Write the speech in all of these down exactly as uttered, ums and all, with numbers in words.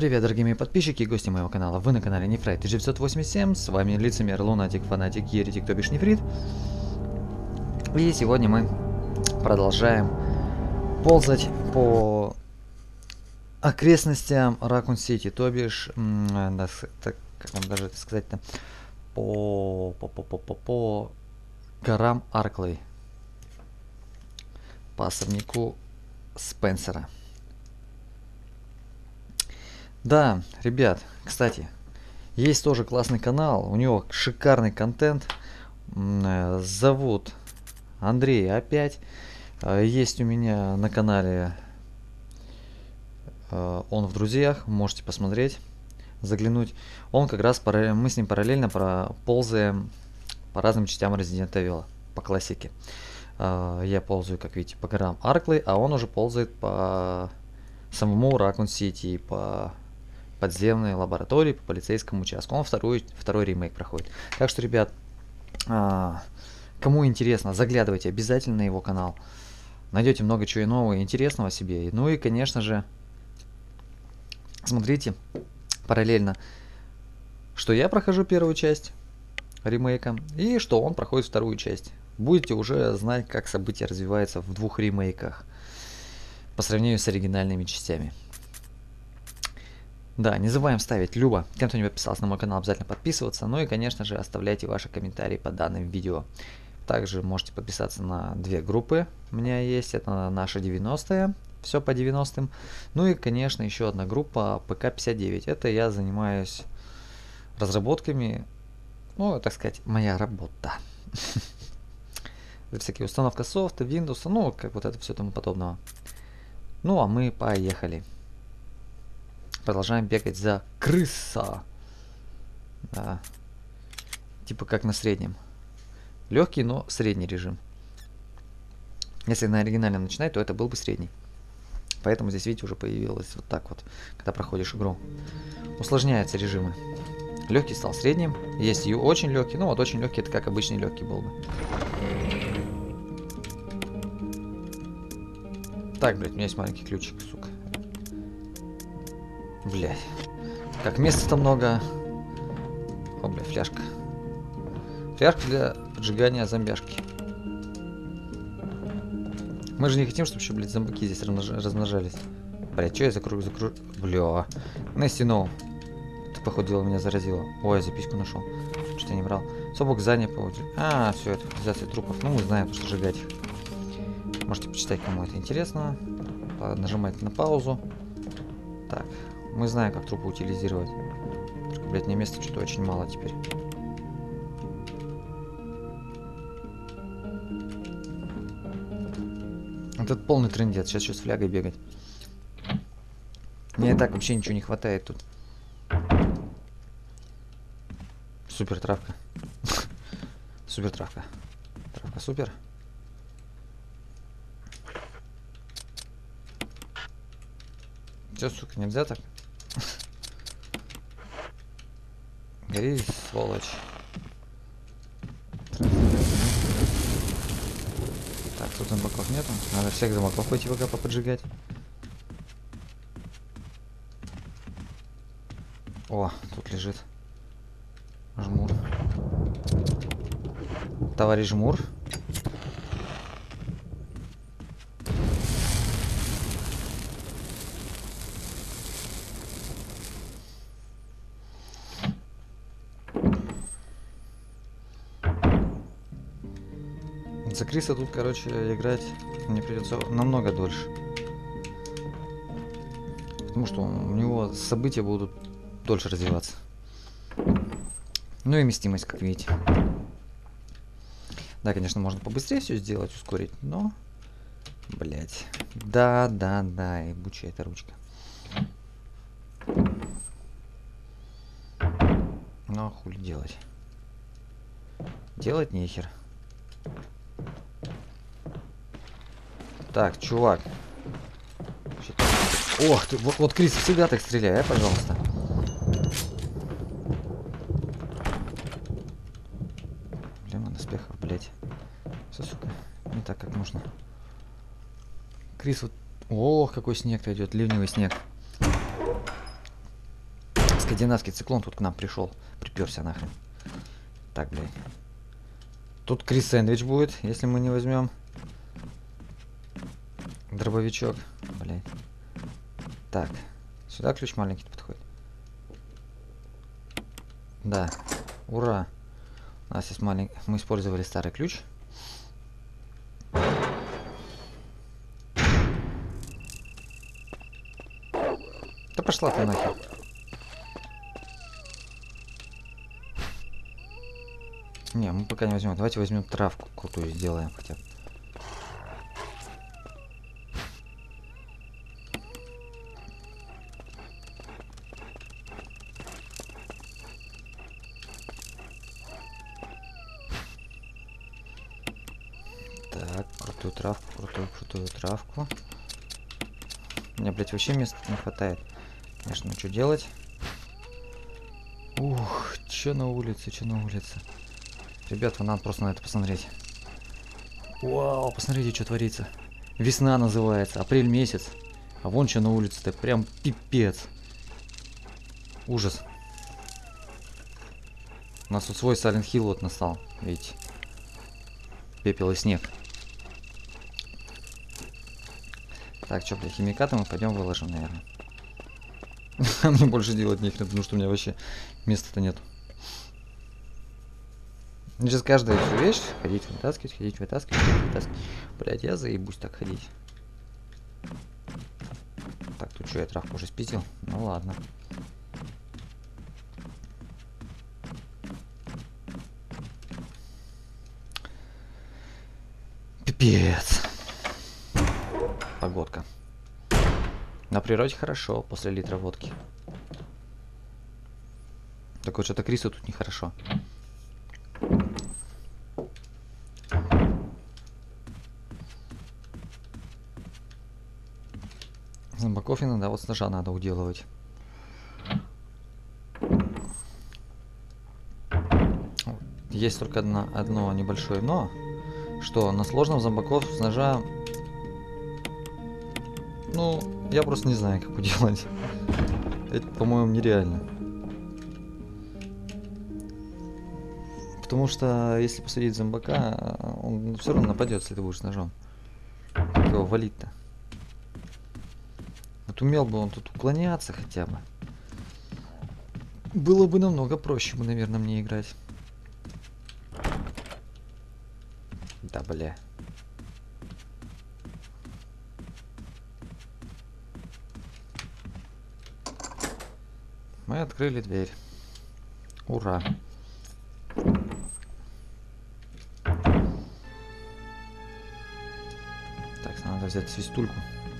Привет, дорогие мои подписчики и гости моего канала. Вы на канале Нефрайт тысяча девятьсот восемьдесят семь. С вами лицемер, лунатик, фанатик, еретик, то бишь Нефрит. И сегодня мы продолжаем ползать по окрестностям Ракун Сити, то бишь, да, так, как вам даже это сказать-то, по, по, по, по, по, по горам Арклей, по особняку Спенсера. Да, ребят, кстати, есть тоже классный канал, у него шикарный контент, зовут Андрей опять, есть у меня на канале, он в друзьях, можете посмотреть, заглянуть. Он как раз, мы с ним параллельно ползаем по разным частям Resident Evil, по классике. Я ползаю, как видите, по горам Арклей, а он уже ползает по самому Ракун Сити, по подземной лаборатории, по полицейскому участку. Он второй, второй ремейк проходит. Так что, ребят, а, кому интересно, заглядывайте обязательно на его канал. Найдете много чего нового и интересного себе. Ну и, конечно же, смотрите параллельно, что я прохожу первую часть ремейка и что он проходит вторую часть. Будете уже знать, как события развиваются в двух ремейках по сравнению с оригинальными частями. Да, не забываем ставить любо. Тем, кто не подписался на мой канал, обязательно подписываться. Ну и, конечно же, оставляйте ваши комментарии под данным видео. Также можете подписаться на две группы. У меня есть. Это наша девяностая. Все по девяностым. Ну и, конечно, еще одна группа пэ ка пятьдесят девять. Это я занимаюсь разработками. Ну, так сказать, моя работа. Всякие установка софта, Windows, ну, как вот это все тому подобного. Ну, а мы поехали. Продолжаем бегать за крыса. Да. Типа как на среднем. Легкий, но средний режим. Если на оригинальном начинать, то это был бы средний. Поэтому здесь, видите, уже появилось вот так вот, когда проходишь игру. Усложняются режимы. Легкий стал средним. Есть и очень легкий. Ну вот очень легкий, это как обычный легкий был бы. Так, блядь, у меня есть маленький ключик, сука. Блядь. Как места-то много. О, бля, фляжка. Фляжка для поджигания зомбяшки. Мы же не хотим, чтобы еще, блядь, зомбаки здесь размножались. Блядь, что я закрою, закрою? Бля. Нести ноу. Ты, походу, дело меня заразило. Ой, я записку нашел. Что-то я не брал. Собок занял. А, все, это утилизация трупов. Ну, мы знаем, что сжигать их. Можете почитать, кому это интересно. Нажимайте на паузу. Так. Мы знаем, как трупы утилизировать. Только, блядь, мне места что-то очень мало теперь. Этот полный трындец. Сейчас еще с флягой бегать. Мне и так вообще ничего не хватает тут. Супер травка. Супер травка. Травка супер. Все, сука, нельзя так. Гори, сволочь. Так, тут зомбаков нету. Надо всех зомбаков пойти пока поподжигать. О, тут лежит жмур. Товарищ жмур. За Криса тут, короче, играть мне придется намного дольше. Потому что у него события будут дольше развиваться. Ну и вместимость, как видите. Да, конечно, можно побыстрее все сделать, ускорить, но... Блять. Да, да, да, ебучая эта ручка. Ну, а хули делать? Делать нехер. Так, чувак. Ох ты, вот, вот Крис, всегда так стреляй, а, пожалуйста. Блин, успехов, блять. Все, сука, не так, как нужно. Крис, вот... Ох, какой снег-то идет, ливневый снег. Скандинавский циклон тут к нам пришел. Приперся нахрен. Так, блядь. Тут Крис сэндвич будет, если мы не возьмем дробовичок. Блядь. Так. Сюда ключ маленький подходит. Да. Ура. У нас есть маленький. Мы использовали старый ключ. Да пошла ты нахер. Не, мы пока не возьмем. Давайте возьмем травку крутую сделаем хотя бы. Так, крутую травку, крутую, крутую травку. Мне, блядь, вообще места не хватает. Конечно, ну что делать? Ух, что на улице, что на улице. Ребят, вам надо просто на это посмотреть. Вау, посмотрите, что творится. Весна называется, апрель месяц. А вон что на улице-то, прям пипец. Ужас. У нас тут свой Silent Hill вот настал, видите. Пепел и снег. Так, что, блядь, химикаты мы пойдем выложим, наверное. Мне больше делать нехрен, потому что у меня вообще места-то нет. Сейчас каждая всю вещь ходить, вытаскивать, ходить, вытаскивать, ходить, вытаскивать. Блядь, я заебусь так ходить. Так, тут что, я травку уже спиздил? Ну ладно. Пипец. Погодка. На природе хорошо после литра водки. Так вот, что-то Крису тут нехорошо. Зомбаков иногда вот с ножа надо уделывать. Есть только одно, одно небольшое но, что на сложном зомбаков с ножа, ну, я просто не знаю, как уделать. Это, по-моему, нереально. Потому что если посадить зомбака, он все равно нападет, если ты будешь с ножом. Как его валить-то? Вот умел бы он тут уклоняться хотя бы. Было бы намного проще бы, наверное, мне играть. Да, бля. Мы открыли дверь. Ура. Так, надо взять свистульку.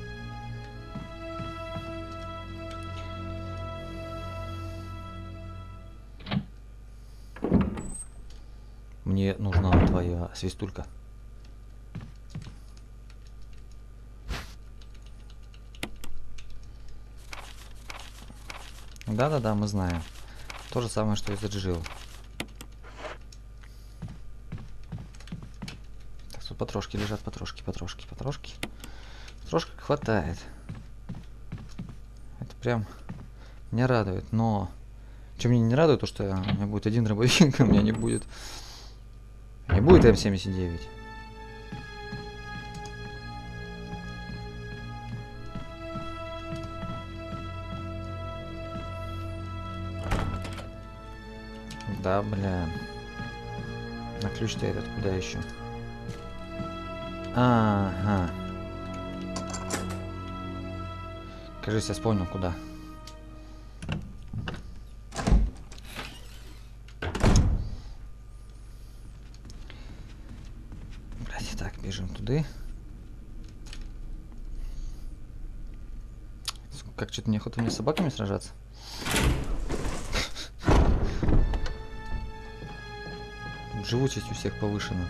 Мне нужна твоя свистулька. Да-да-да, мы знаем. То же самое, что и за Джил. Так, тут потрошки лежат, потрошки, потрошки, потрошки. Потрошек хватает. Это прям меня радует, но... Что меня не радует, то что у меня будет один дробовик, у меня не будет... Не будет эм семьдесят девять. Да, бля. На ключ-то этот куда еще? Ага. Кажется, я вспомнил куда. Блять, так, бежим туда. Как что-то неохота мне с собаками сражаться. Живучесть у всех повышена.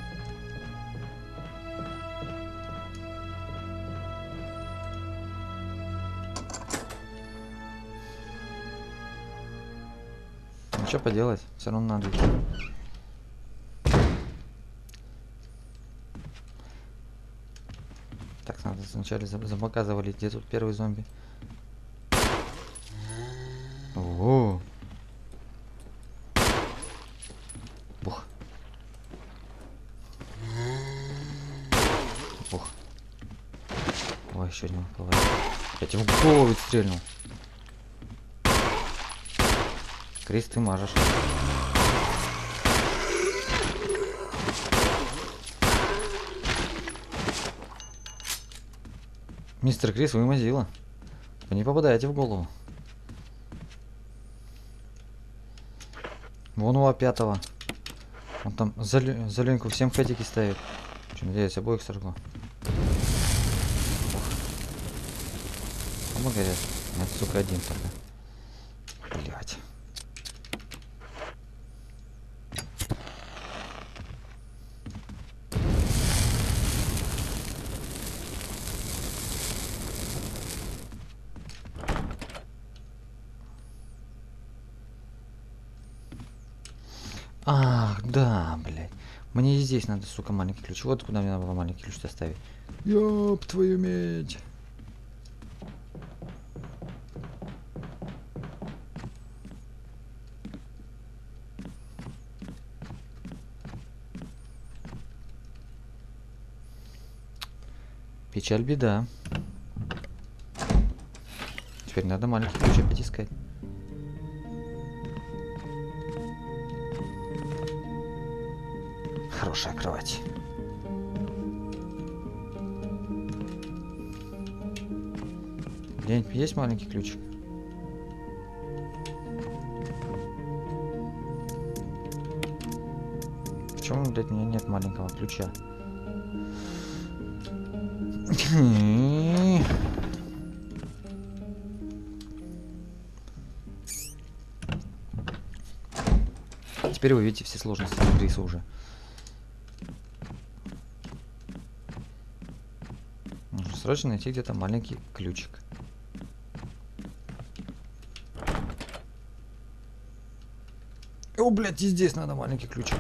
Ну что поделать, все равно надо идти. Так, надо вначале зомбака завалить. Где тут первый зомби? Ого! Бух. Бух. Ой, еще один плавает. Я тебе в голову ведь стрельнул. Крис, ты мажешь. Мистер Крис, вы мазила. Вы не попадаете в голову. Вон у пятого. Он там заленьку всем фетики ставит. Что, надеюсь, обоих сожгло. Помогай. Нет, сука, один только. Блять. Ах, да, блядь. Мне и здесь надо, сука, маленький ключ. Вот куда мне надо было маленький ключ оставить. Ёб твою медь. Печаль, беда. Теперь надо маленький ключ опять искать. Хорошая кровать. Где-нибудь есть маленький ключик? Почему, блядь, у меня нет маленького ключа? Теперь вы видите все сложности Криса уже. Нужно срочно найти где-то маленький ключик. О, блядь, и здесь надо маленький ключик.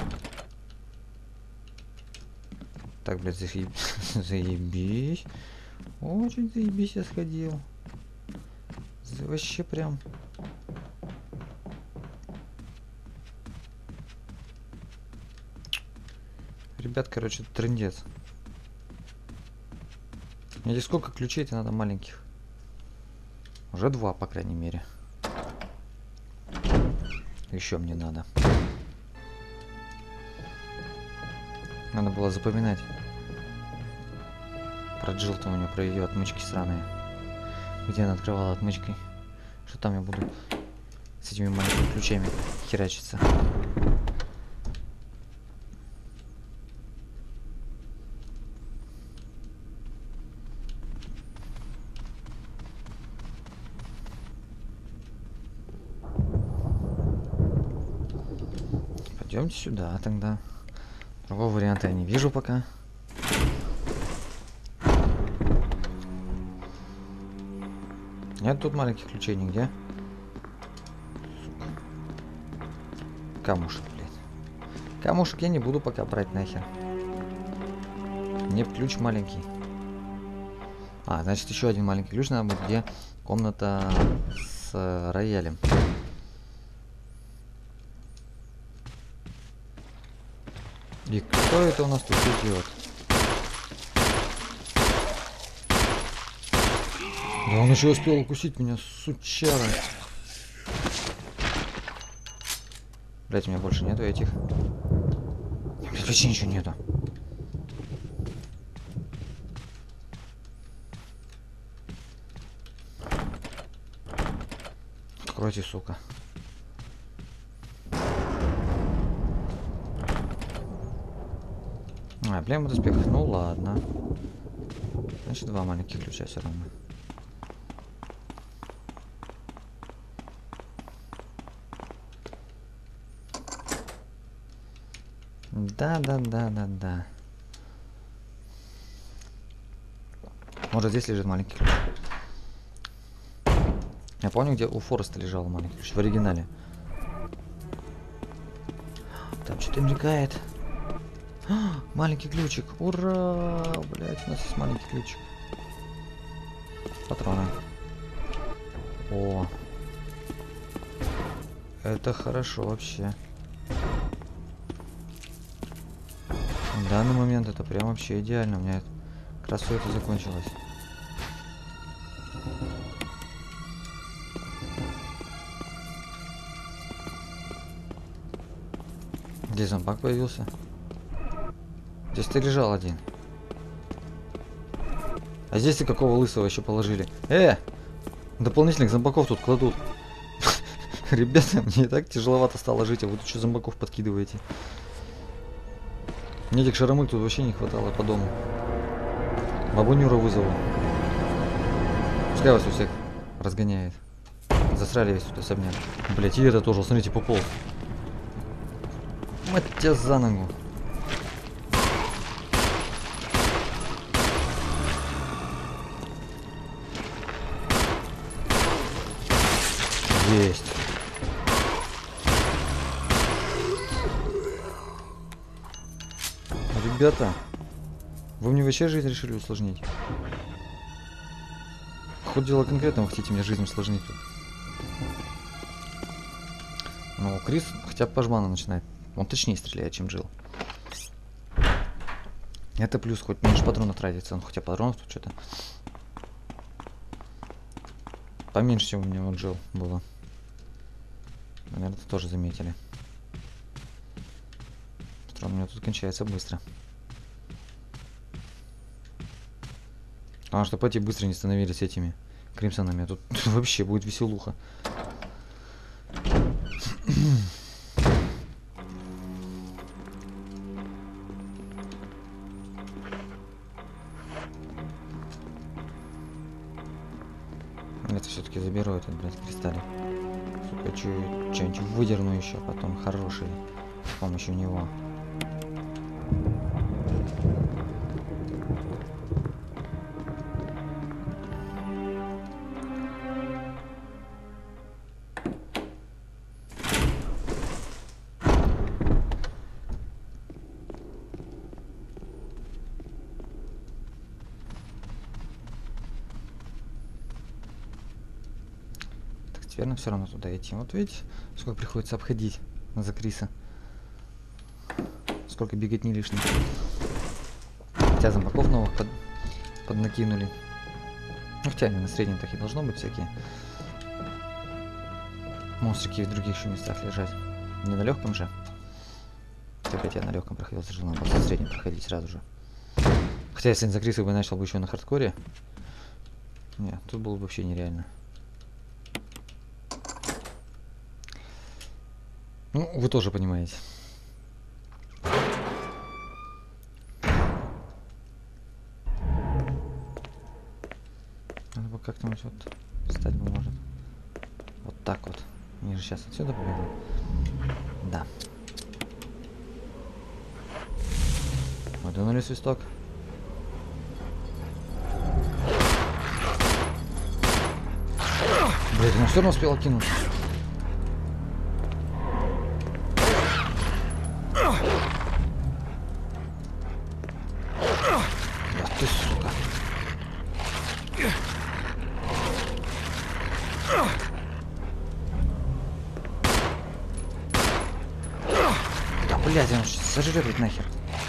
Так, блядь, заеб... заебись. Очень заебись я сходил. Вообще прям... Ребят, короче, трындец. Мне здесь сколько ключей-то надо маленьких? Уже два, по крайней мере. Еще мне надо. Надо было запоминать. Про Джилтон у нее, про ее отмычки сраные. Где она открывала отмычкой. Что там я буду с этими маленькими ключами херачиться. Пойдемте сюда тогда. Другого варианта я не вижу пока. Нет тут маленьких ключей нигде. Камушек, блядь. Камушек я не буду пока брать нахер. Мне ключ маленький. А, значит, еще один маленький ключ надо будет, где комната с роялем. И кто это у нас тут идет? Да он еще успел укусить меня, сучара. Блять, у меня больше нету этих. Блять, вообще ничего нету. Откройте, сука. А, блин, доспех. Ну ладно. Значит, два маленьких ключа все равно. Да, да, да, да, да. Может, здесь лежит маленький ключ. Я помню, где у Фореста лежал маленький ключ в оригинале. Там что-то мелькает. А, маленький ключик. Ура! Блять, у нас есть маленький ключик. Патроны. О. Это хорошо вообще. В данный момент это прям вообще идеально. У меня как раз все это закончилось. Здесь зомбак появился. Здесь ты лежал один. А здесь ты какого лысого еще положили? Э! Дополнительных зомбаков тут кладут. Ребята, мне и так тяжеловато стало жить, а вы тут что зомбаков подкидываете? Мне этих шаромык тут вообще не хватало по дому. Бабу Нюру вызову. Пускай вас у всех разгоняет. Засрали весь тут особняк. Блять, и это тоже, смотрите, пополз. Мать тебя за ногу. Есть. Ребята, вы мне вообще жизнь решили усложнить? Хоть дело конкретно, вы хотите мне жизнь усложнить тут. Ну, Крис хотя бы по жбану начинает. Он точнее стреляет, чем Джилл. Это плюс, хоть меньше патронов тратится. Он хотя патронов тут что-то поменьше, чем у меня вот Джилл было. Наверное, это тоже заметили. Патрон у меня тут кончается быстро. Потому что пати быстро не становились этими кримсонами. Тут, тут вообще будет веселуха. Это все-таки заберу этот, блядь, кристаллик. Сука, что-нибудь выдерну еще потом хороший с помощью него. Верно, все равно туда идти. Вот видите, сколько приходится обходить за Криса. Сколько бегать не лишних. Хотя зомбаков новых под, поднакинули. Ну, хотя они на среднем так и должно быть всякие. Монстрики в других еще местах лежать. Не на легком же. Опять я на легком проходил, зажил, надо было на среднем проходить сразу же. Хотя если за Криса бы начал бы еще на хардкоре. Нет, тут было бы вообще нереально. Ну, вы тоже понимаете. Надо бы как-нибудь вот встать бы может. Вот так вот. Они же сейчас отсюда побегут. Да. Выдвинули свисток. Блять, он все равно успел кинуть. Ты, сука. Да, блядь, он сожрет ведь нахер.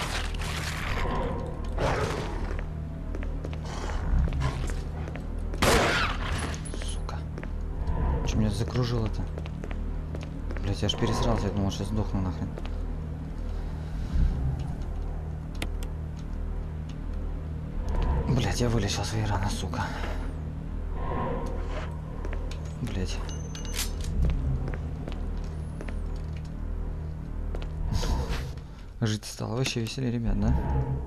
Сука. Че меня закружило-то? Блядь, я аж пересрался, я думал, сейчас сдохну нахрен. Блять, я вылечил свои раны, сука. Блять. Жить стало вообще веселее, ребят, да?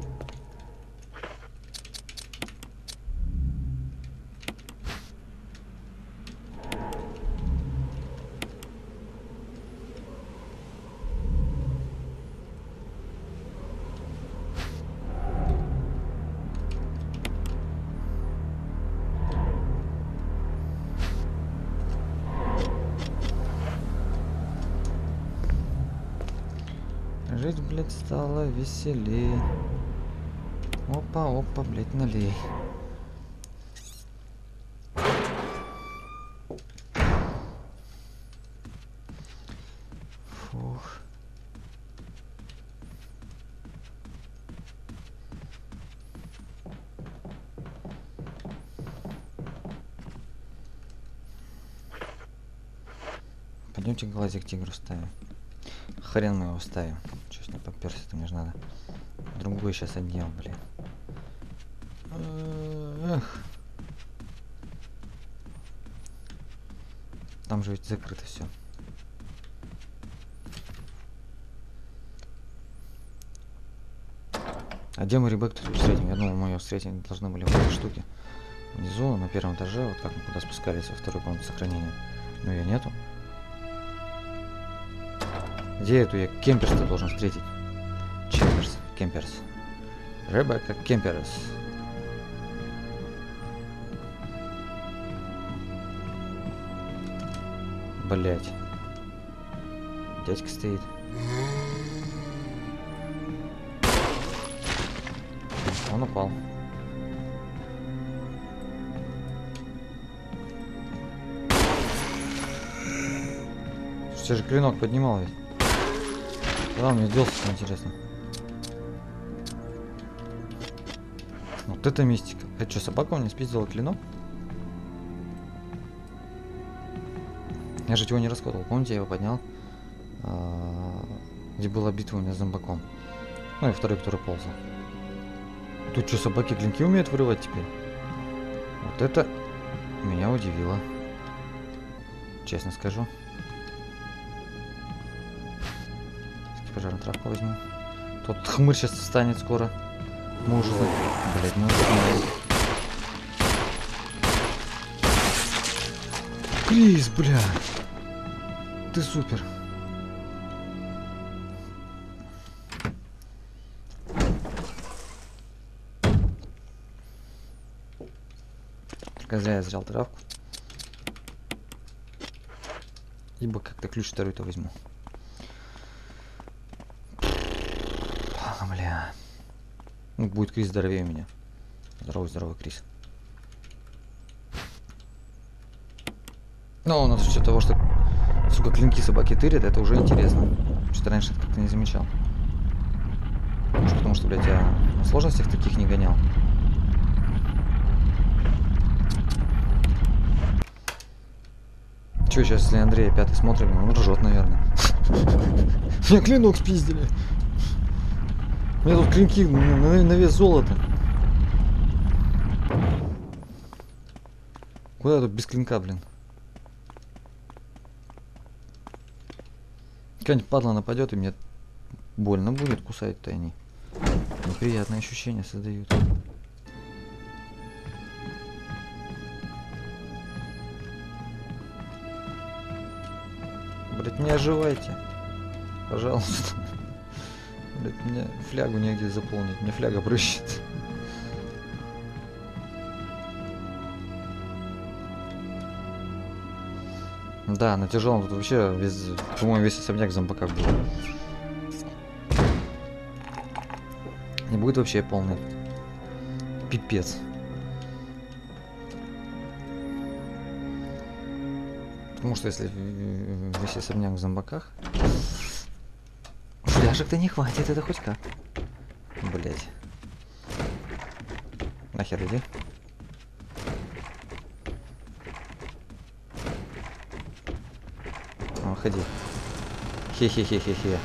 Жить, блядь, стало веселей. Опа, опа, блядь, налей. Фух. Пойдемте глазик тигру ставим. Хрен мы его ставим. Че с ним поперся-то, мне же надо. Другой сейчас отдел, блин. Эх. Там же ведь закрыто все. А где мы Ребекку тут встретим? Я думал, мы ее встретим должны были в этой штуке. Внизу, на первом этаже, вот как мы куда спускались во вторую комнату сохранения. Но ее нету. Где эту я Кемперс-то должен встретить? Чемперс, Кемперс. Ребекка Кемперс. Блять. Дядька стоит. Он упал. Все же клинок поднимал ведь. Куда он мне делся, интересно. Вот это мистика. Это что, собака у меня спиздила клинок? Я же его не раскодывал. Помните, я его поднял? А, где была битва у меня с зомбаком. Ну и второй, который ползал. Тут что, собаки клинки умеют вырывать теперь? Вот это меня удивило. Честно скажу. Пожарную травку возьму. Тот хмырь сейчас встанет скоро. Мы уже... Блять, ну это... Крис, бля! Ты супер! Только зря я взял травку. Ибо как-то ключ второй-то возьму. Бля. Ну, будет Крис здоровее меня. Здоровый, здоровый Крис. Но у нас с того, что, сука, клинки собаки тырят, это уже интересно. Что-то раньше как-то не замечал. Может, потому что, блядь, я на сложностях таких не гонял. Че, сейчас, если Андрея пятый смотрим, он ржет, наверное. Мне клинок спиздили. У меня тут клинки на, на вес золота. Куда тут без клинка, блин? Какая-нибудь падла нападет и мне больно будет кусать-то они. Неприятные ощущения создают. Блять, не оживайте. Пожалуйста. Блять, мне флягу негде заполнить. Мне фляга прыщет. Да, на тяжелом тут вообще весь, по-моему, весь особняк в зомбаках будет. Не будет вообще полный пипец. Потому что если весь особняк в зомбаках, фляжек-то не хватит, это хоть как. Блять. Нахер иди. О, ходи. Хе-хе-хе-хе-хе.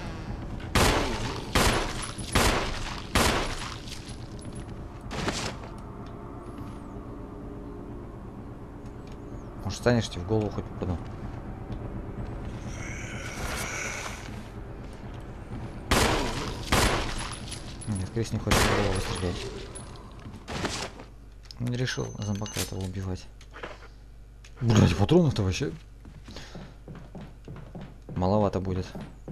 Может, станешь, тебе в голову хоть попаду. Нет, Крис не хочет в голову стрелять. Не решил зомбака этого убивать. Блять, патронов-то вообще маловато будет.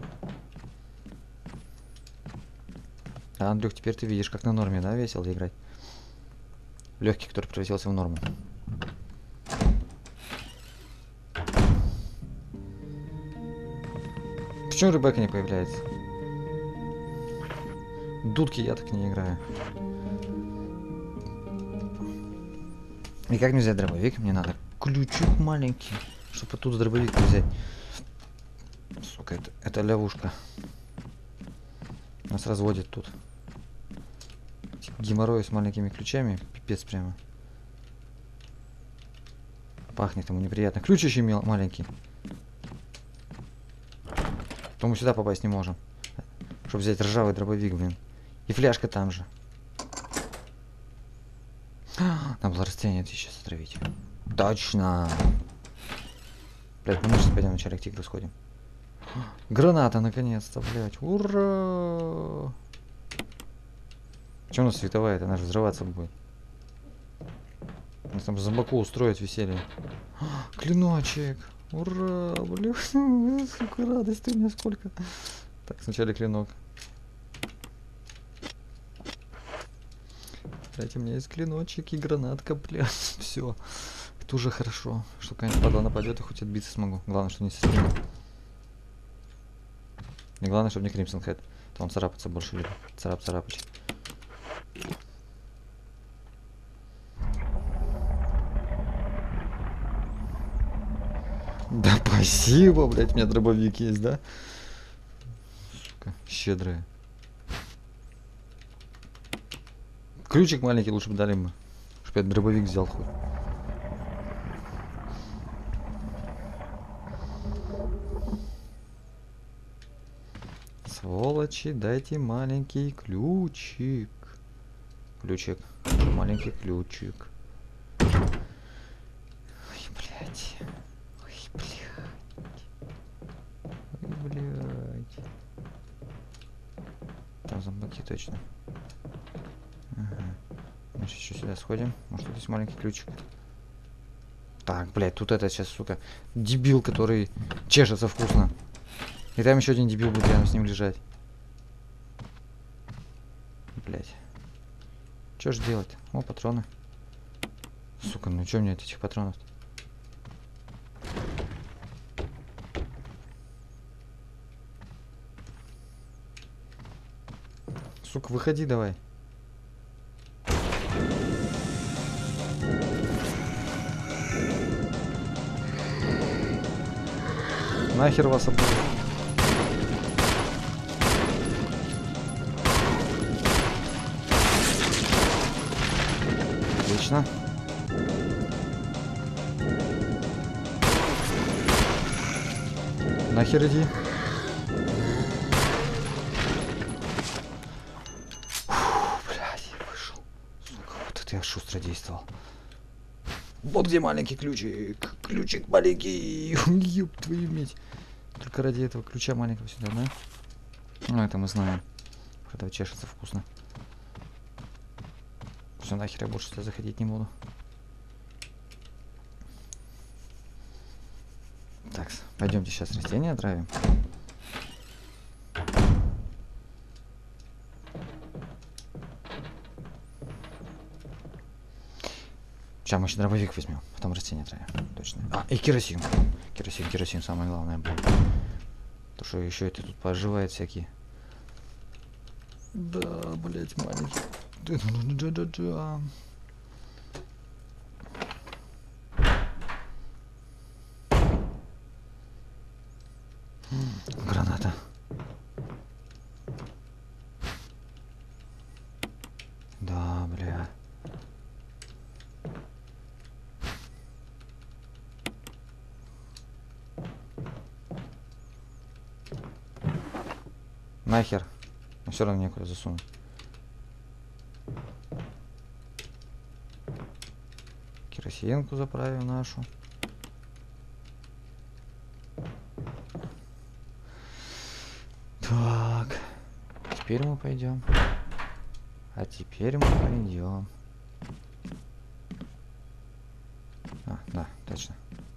А, Андрюх, теперь ты видишь, как на норме, да, весело играть? Легкий, который превратился в норму. Почему Ребекка не появляется? Дудки я так не играю. И как мне взять дробовик? Мне надо ключик маленький, чтобы оттуда дробовик взять. Сука, это, это ловушка. Нас разводит тут. Геморрой с маленькими ключами. Пипец прямо. Пахнет ему неприятно. Ключ еще маленький. То мы сюда попасть не можем. Чтобы взять ржавый дробовик, блин. И фляжка там же. Там было растение, это сейчас отравить. Точно. Блять, мы сейчас пойдем вначале к тигру сходим. Граната, наконец-то, блять. Ура! Че у нас световая-то? Она же взрываться будет. У нас там зомбаку устроить веселье. Клиночек. Ура! Блин, сколько радости у меня сколько. Так, сначала клинок. Кстати, у меня есть клиночек и гранатка, блядь. Все. Это уже хорошо. Что какая-нибудь падла нападет, и хоть отбиться смогу. Главное, что не со спины. И главное, чтобы не Crimson Head. То он царапаться больше любит. Царап-царапыч. Да спасибо, блядь, у меня дробовик есть, да? Сука, щедрая. Ключик маленький лучше бы дали мы. Чтоб я дробовик взял хоть. Сволочи, дайте маленький ключик. Ключик. Маленький ключик. Ой, блядь. Ой, блядь. Ой, блядь. Там зомбаки точно. Ага. Значит, еще сюда сходим. Может, тут есть маленький ключик. Так, блядь, тут это сейчас, сука, дебил, который чешется вкусно. И там еще один дебил будет рядом с ним лежать. Блядь. Что ж делать? О, патроны. Сука, ну что мне от этих патронов? Сука, выходи давай. Нахер вас обоих. Отлично. Нахер иди. Фу, блядь, я вышел. Сука, вот это я шустро действовал. Вот где маленький ключик. Ключик маленький. Ёб твою медь. Только ради этого ключа маленького сюда, да? Ну, это мы знаем. Это чешется вкусно. Все, нахер я больше сюда заходить не буду. Так, пойдемте сейчас растения отравим. Сейчас мы еще дробовик возьмем, потом растения отравим. Точно. А, и керосин. Керосин, керосин, самое главное будет. То, что еще это тут поживает всякие. Да, блять, маленький. Да-да-да-да-да. Граната. Да, бля. Нахер. Но все равно некуда засунуть. Керосинку заправим нашу. Так. Теперь мы пойдем. А теперь мы пойдем. А, да, точно.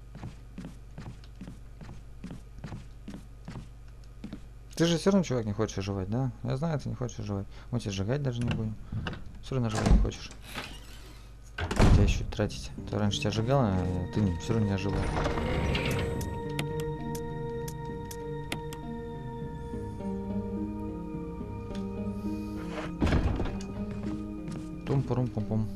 Ты же все равно, чувак, не хочешь оживать, да? Я знаю, ты не хочешь оживать. Мы тебя сжигать даже не будем. Все равно оживать не хочешь. Тебя еще тратить. Ты раньше тебя сжигал, а ты не, все равно не оживал. Тум-пурум-пум-пум.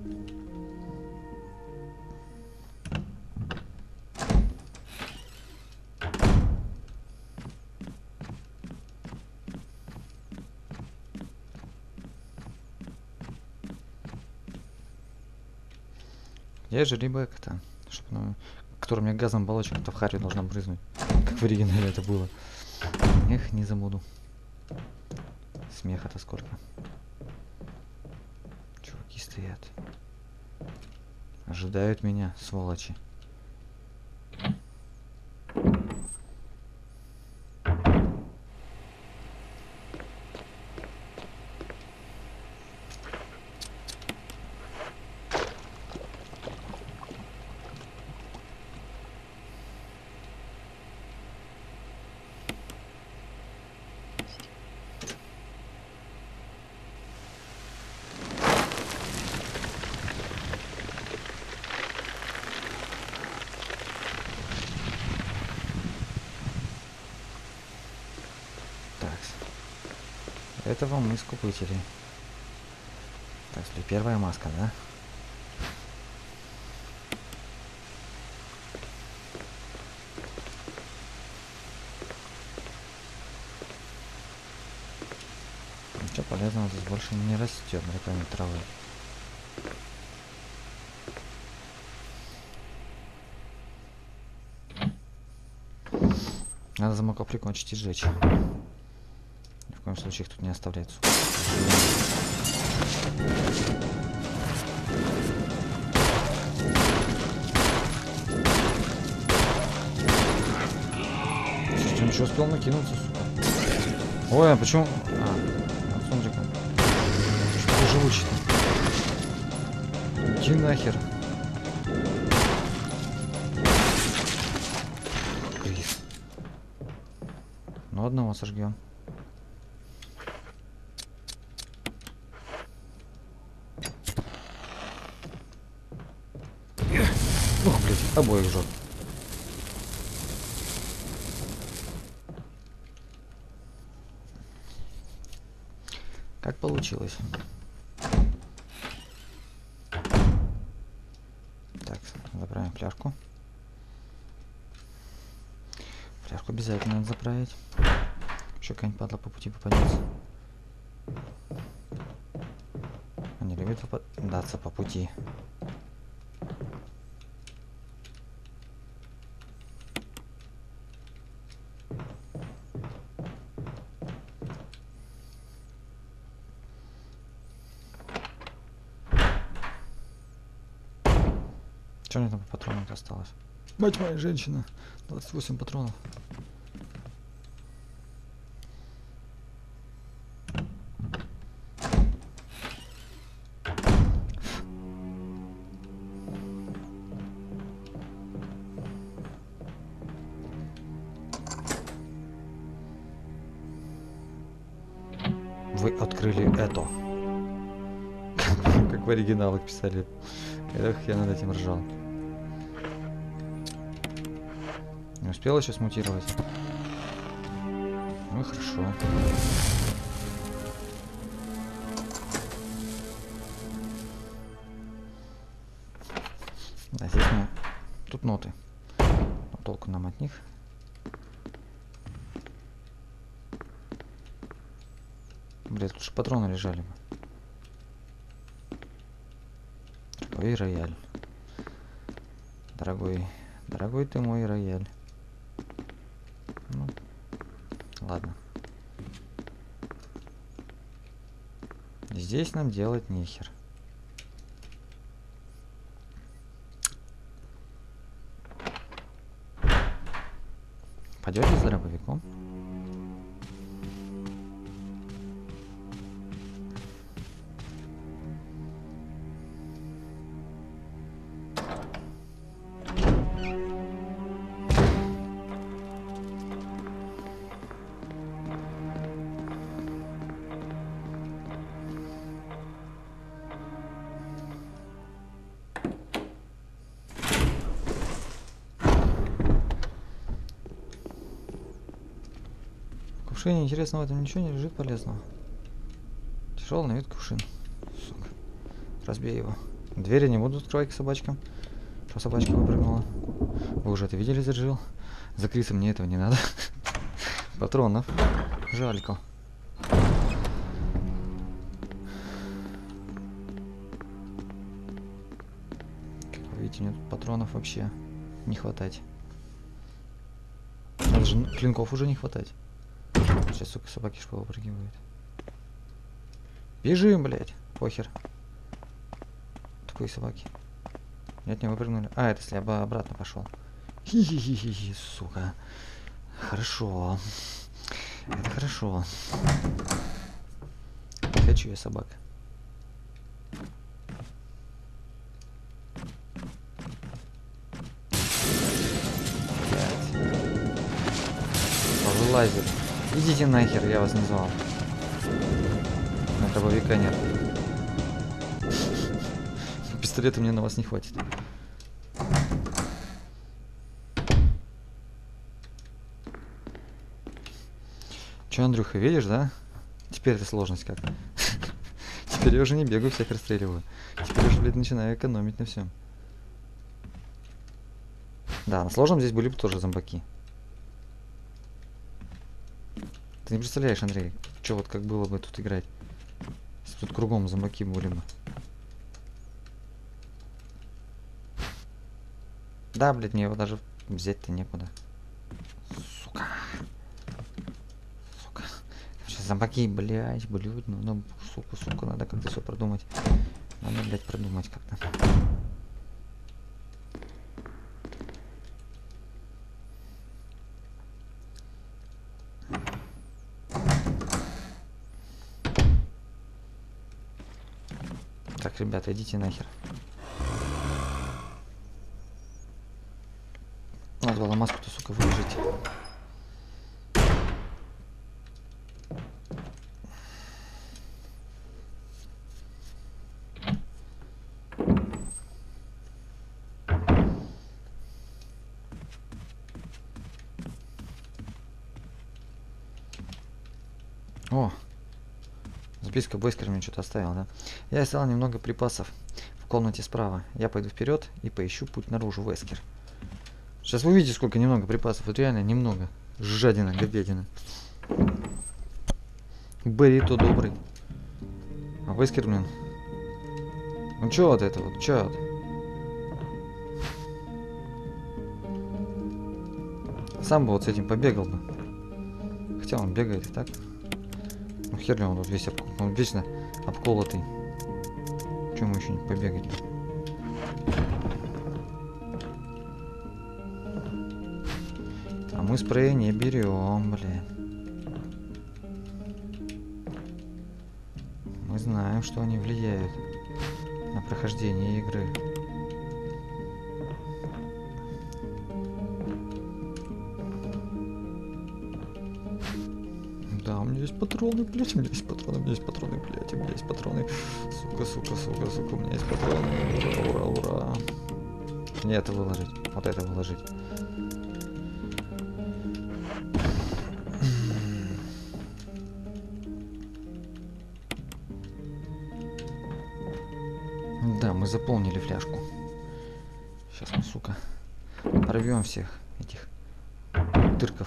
Где же Ребекка-то? Чтоб, ну, которая мне газом баллочек-то в Харри должна брызнуть. Как в оригинале это было. Эх, не забуду. Смеха-то сколько. Чуваки стоят. Ожидают меня, сволочи. Этого мы скупытели. Так, первая маска, да? Ничего полезного здесь больше не растет, кроме травы. Надо замок прикончить и сжечь. Ни в коем случае их тут не оставлять. Что, ничего успел накинуться, сука? Ой, а почему? А, смотри, что ты живучий-то? Иди нахер. Крис. Ну, одного сожгем. Ох, блядь, обоих жжет. Как получилось? Так, заправим фляжку. Фляжку обязательно надо заправить. Еще какая-нибудь падла по пути попадется. Они любят попадаться по пути. Что у меня там по патронам осталось? Мать моя женщина! двадцать восемь патронов. Вы открыли это. Как в оригиналах писали. Эх, я над этим ржал. Не успел еще смутировать? Ну и хорошо. Да, здесь мы... Тут ноты. Но толку нам от них. Блять, лучше патроны лежали бы. Ой, рояль. Дорогой, дорогой ты мой рояль. Ну, ладно. Здесь нам делать нехер. Пойдете за дробовиком? Интересно, в этом ничего не лежит полезного. Тяжелый на вид кувшин. Сука. Разбей его. Двери не буду открывать к собачкам. Что собачка выпрыгнула. Вы уже это видели, заджил? За Крисом мне этого не надо. Патронов. Жалько. Как вы видите, мне тут патронов вообще не хватать. Надо же клинков уже не хватать. Сейчас, сука, собаки шпа выпрыгивают. Бежим, блядь. Похер. Тупые собаки. Нет, не выпрыгнули. А, это если я бы обратно пошел. Хи-хи-хи-хи, сука. Хорошо. Это хорошо. Не хочу я собак. Вылазит. Идите нахер, я вас не звал. На дробовика нет. Пистолета мне на вас не хватит. Че, Андрюха, видишь, да? Теперь это сложность как. Теперь я уже не бегаю, всех расстреливаю. Теперь уже, блядь, начинаю экономить на всем. Да, на сложном здесь были бы тоже зомбаки. Ты не представляешь, Андрей, что вот как было бы тут играть. Если тут кругом зомбаки были бы. Да, блядь, мне его даже взять-то некуда. Сука. Сука. Сейчас зомбаки, блядь, блядь, ну, ну, сука, сука, надо как-то все продумать. Надо, блядь, продумать как-то. Так, ребята, идите нахер. Надо было маску-то, сука, выложить. О! Записка Бойскер мне что-то оставил, да? Я оставил немного припасов в комнате справа. Я пойду вперед и поищу путь наружу, Вескер. Сейчас вы увидите, сколько немного припасов. Вот реально немного. Жадина, говядина. Берри то добрый. А Вескер, блин. Ну чё вот это вот, чё вот? Сам бы вот с этим побегал бы. Хотя он бегает и так. Ну хер ли он тут весь, об... он вечно обколотый. Чё ему еще не побегать-то? А мы спрей не берем, бля. Мы знаем, что они влияют на прохождение игры. Да, у меня есть патроны, блядь, у меня есть патроны, у меня есть патроны, блядь, у меня есть патроны. Сука, сука, сука, сука, у меня есть патроны. Ура, ура, ура. Мне это выложить, вот это выложить. Да, мы заполнили фляжку. Сейчас мы, сука, порвем всех этих тырков.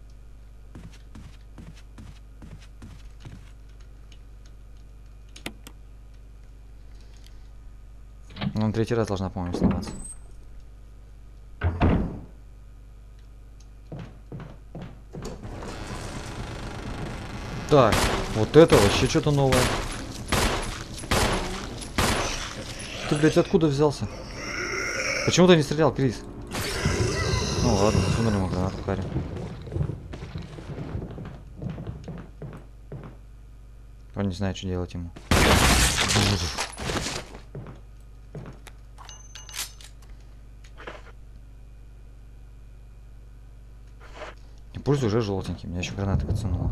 Он третий раз должна, по-моему, сниматься. Так, вот это вообще что-то новое. Ты, блядь, откуда взялся? Почему ты не стрелял, Крис? Ну ладно, засунули ему гранату, Карри. Он не знает, что делать ему. И пульс уже желтенький, меня еще граната подсунула.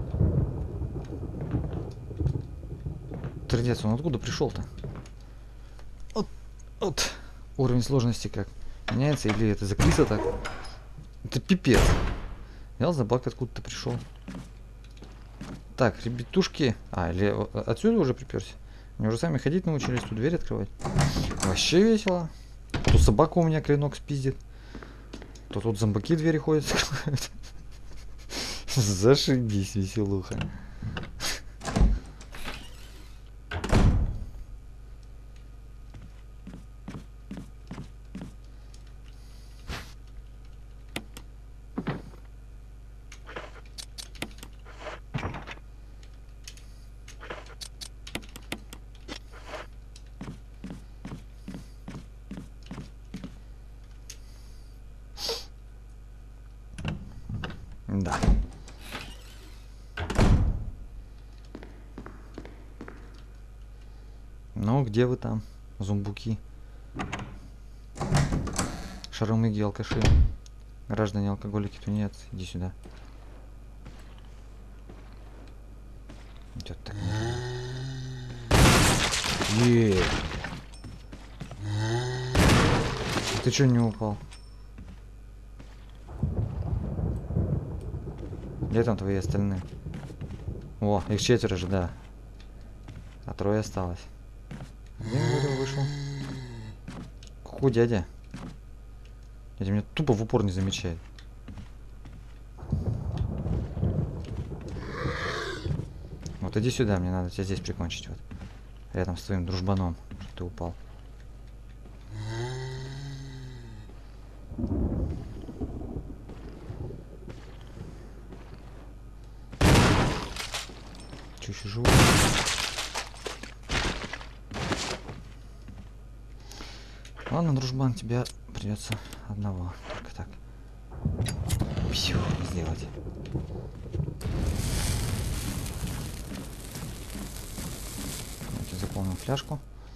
Трындец, он откуда пришел-то? Вот, вот. Уровень сложности как меняется, или это за Криса так? Это пипец. Я забак откуда-то пришел. Так, ребятушки. А, или отсюда уже приперся? Они уже сами ходить научились, тут дверь открывать. Вообще весело. То собака у меня клинок спиздит. То тут зомбаки двери ходят. Зашибись, веселуха. Ну, где вы там, зумбуки? Шарумыги, алкаши. Граждане, алкоголики, тунец, иди сюда. Идет так. Еее. Ты чё не упал? Где там твои остальные? О, их четверо же, да. А трое осталось. Где я говорю, вышел? Какой дядя? Дядя меня тупо в упор не замечает. Вот иди сюда, мне надо тебя здесь прикончить. Вот. Рядом с твоим дружбаном, что ты упал. Че, еще живу? Ладно, дружбан, тебя придется одного. Только так. Все сделать. Давайте заполним фляжку.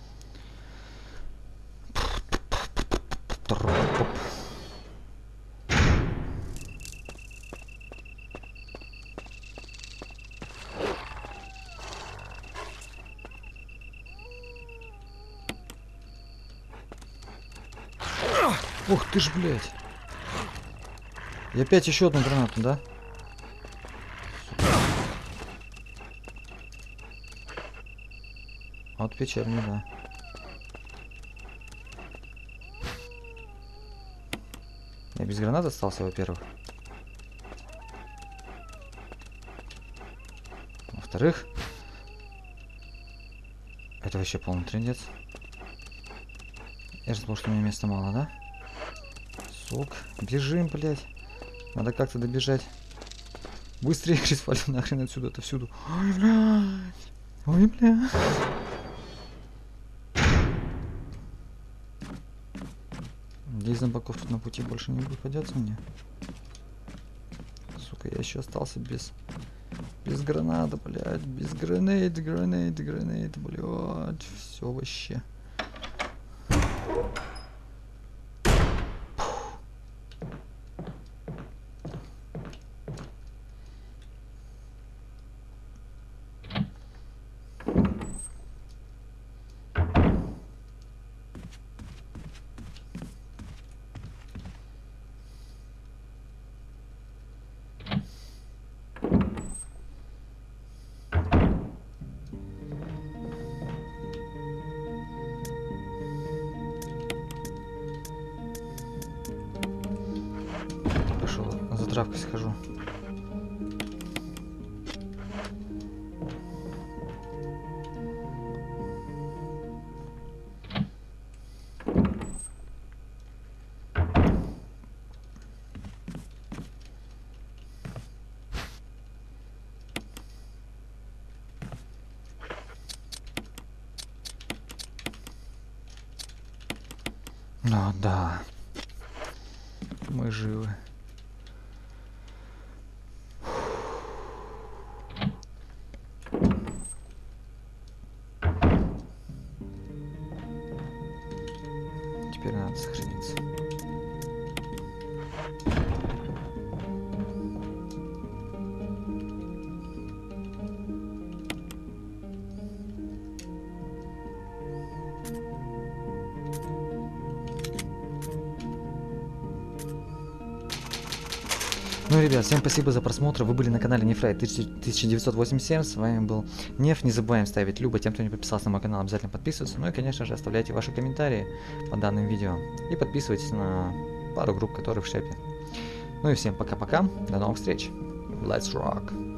Ух ты ж, блядь. И опять еще одну гранату, да? Вот печально, да. Я без гранат остался, во-первых. Во-вторых, это вообще полный трындец. Я же забыл, что у меня места мало, да? Сук, бежим, блядь. Надо как-то добежать. Быстрее, Крис, валю нахрен отсюда, отовсюду. Ой, блядь. Ой, блядь. Надеюсь, зомбаков тут на пути больше не попадется мне. Сука, я еще остался без... Без граната, блядь. Без гранат, гранат, гранат, блядь. Все вообще. За травкой схожу. Ну да, мы живы. Теперь надо сохраниться. Ну, ребят, всем спасибо за просмотр. Вы были на канале Нефрай тысяча девятьсот восемьдесят семь. С вами был Неф. Не забываем ставить любо. Тем, кто не подписался на мой канал, обязательно подписываться. Ну и, конечно же, оставляйте ваши комментарии под данным видео. И подписывайтесь на пару групп, которые в шепе. Ну и всем пока-пока. До новых встреч. Let's rock.